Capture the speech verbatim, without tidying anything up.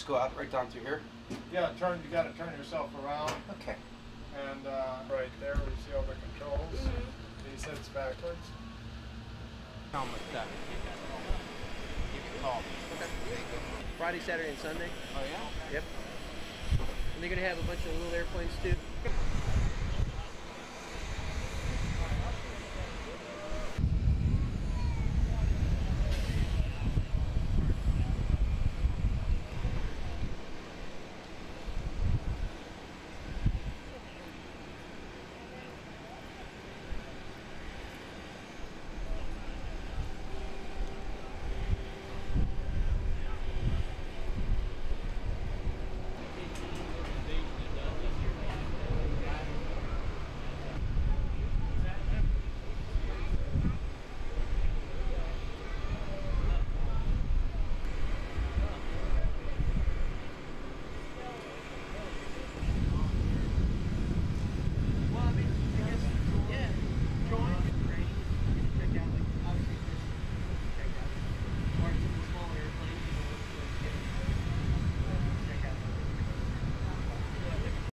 just go out right down through here? Yeah, turn. You got to turn yourself around. Okay. And uh, right there, we see all the controls. Mm-hmm. He sits backwards. How much that? You can call me. Okay. Friday, Saturday, and Sunday. Oh yeah? Yep. And they're gonna have a bunch of little airplanes too.